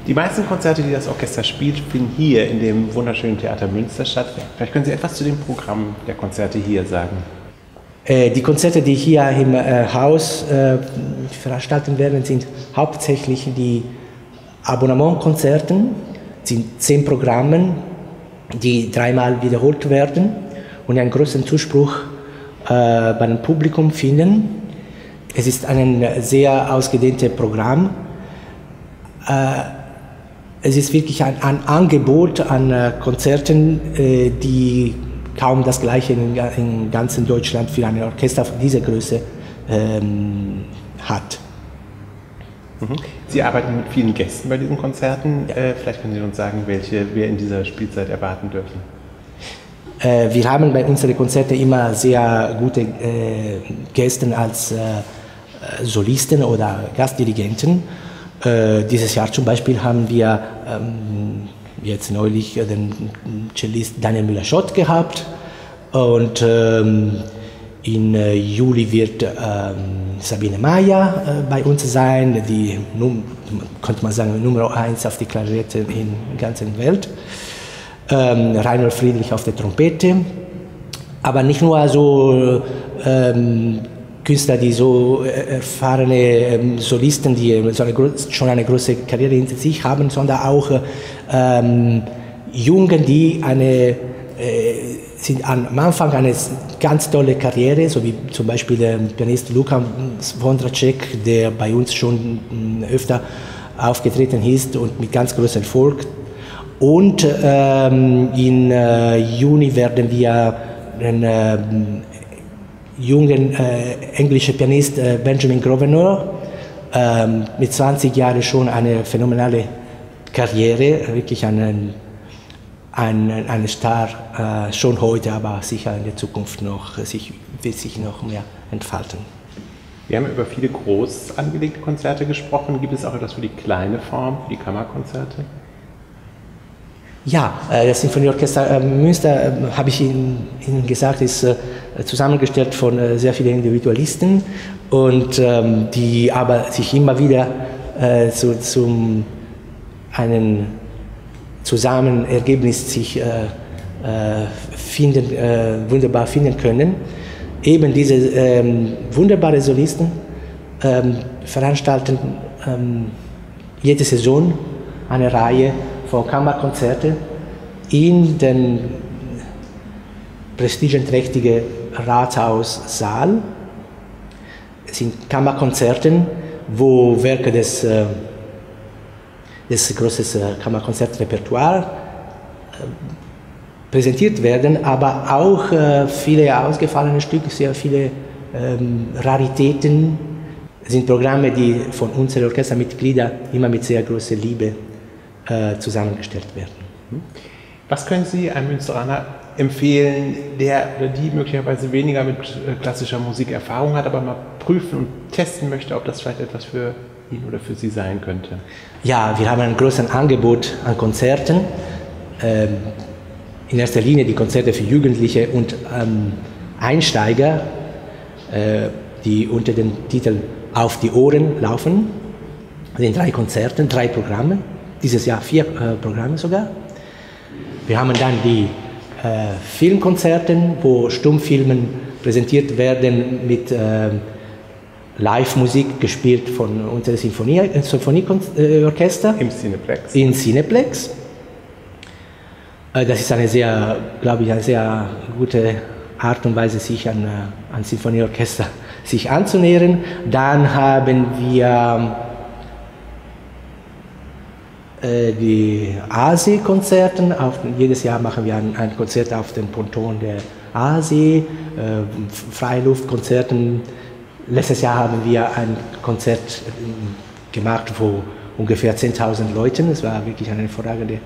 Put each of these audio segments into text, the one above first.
Die meisten Konzerte, die das Orchester spielt, finden hier in dem wunderschönen Theater Münster statt. Vielleicht können Sie etwas zu dem Programm der Konzerte hier sagen. Die Konzerte, die hier im Haus veranstaltet werden, sind hauptsächlich die Abonnementkonzerte. Es sind 10 Programme, die 3-mal wiederholt werden und einen großen Zuspruch beim Publikum finden. Es ist ein sehr ausgedehntes Programm. Es ist wirklich ein Angebot an Konzerten, die kaum das Gleiche in ganzen Deutschland für ein Orchester von dieser Größe hat. Sie arbeiten mit vielen Gästen bei diesen Konzerten. Ja. Vielleicht können Sie uns sagen, welche wir in dieser Spielzeit erwarten dürfen. Wir haben bei unseren Konzerten immer sehr gute Gäste als Solisten oder Gastdirigenten. Dieses Jahr zum Beispiel haben wir jetzt neulich den Cellist Daniel Müller-Schott gehabt und in Juli wird Sabine Mayer bei uns sein, die, könnte man sagen, Nummer 1 auf die Klarinette in der ganzen Welt. Reinhold Friedrich auf der Trompete. Aber nicht nur so Künstler, die so erfahrene Solisten, die schon eine große Karriere hinter sich haben, sondern auch Jungen, die sind am Anfang eine ganz tolle Karriere, so wie zum Beispiel der Pianist Luka Wondracek, der bei uns schon öfter aufgetreten ist und mit ganz großem Erfolg. Und im Juni werden wir den jungen englischen Pianist Benjamin Grosvenor mit 20 Jahren schon eine phänomenale Karriere, wirklich ein Star, schon heute, aber sicher in der Zukunft wird sich noch mehr entfalten. Wir haben über viele groß angelegte Konzerte gesprochen. Gibt es auch etwas für die kleine Form, für die Kammerkonzerte? Ja, das Sinfonieorchester Münster, habe ich Ihnen gesagt, ist zusammengestellt von sehr vielen Individualisten und die aber sich immer wieder zum einem Zusammenergebnis sich wunderbar finden können. Eben diese wunderbaren Solisten veranstalten jede Saison eine Reihe von Kammerkonzerten in den prestigenträchtigen Rathaussaal. Es sind Kammerkonzerte, wo Werke des großen Kammerkonzertrepertoire präsentiert werden, aber auch viele ausgefallene Stücke, sehr viele Raritäten. Es sind Programme, die von unseren Orchestermitgliedern immer mit sehr großer Liebe zusammengestellt werden. Was können Sie einem Münsteraner empfehlen, der oder die möglicherweise weniger mit klassischer Musik Erfahrung hat, aber mal prüfen und testen möchte, ob das vielleicht etwas für ihn oder für sie sein könnte? Ja, wir haben ein großes Angebot an Konzerten. In erster Linie die Konzerte für Jugendliche und Einsteiger, die unter dem Titel Auf die Ohren laufen. Das sind 3 Konzerte, 3 Programme. Dieses Jahr 4 Programme sogar. Wir haben dann die Filmkonzerte, wo Stummfilmen präsentiert werden mit Live-Musik gespielt von unserem Symphonieorchester. Im Cineplex. In Cineplex. Das ist eine sehr, glaube ich, eine sehr gute Art und Weise, sich an Symphonieorchester sich anzunähern. Dann haben wir die ASEE-Konzerte. Jedes Jahr machen wir ein Konzert auf dem Ponton der ASEE, Freiluftkonzerten. Letztes Jahr haben wir ein Konzert gemacht, wo ungefähr 10.000 Leute, es war wirklich eine hervorragende,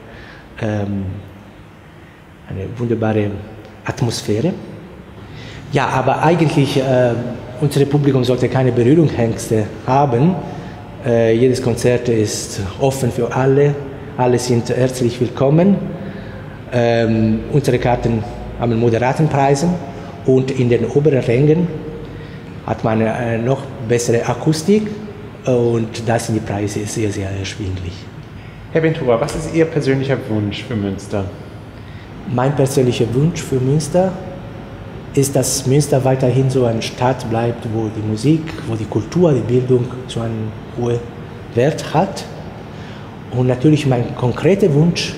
eine wunderbare Atmosphäre. Ja, aber eigentlich, unser Publikum sollte keine Berührungsängste haben. Jedes Konzert ist offen für alle, alle sind herzlich willkommen. Unsere Karten haben moderaten Preise und in den oberen Rängen hat man eine noch bessere Akustik und da sind die Preise sehr, sehr erschwinglich. Herr Ventura, was ist Ihr persönlicher Wunsch für Münster? Mein persönlicher Wunsch für Münster ist, dass Münster weiterhin so eine Stadt bleibt, wo die Musik, wo die Kultur, die Bildung so einen hohen Wert hat. Und natürlich mein konkreter Wunsch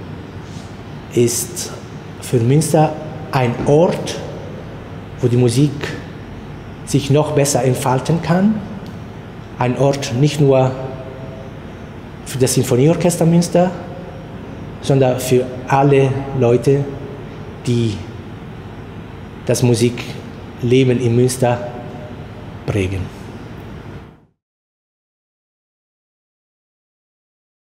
ist für Münster ein Ort, wo die Musik sich noch besser entfalten kann. Ein Ort nicht nur für das Sinfonieorchester Münster, sondern für alle Leute, die das Musikleben in Münster prägen.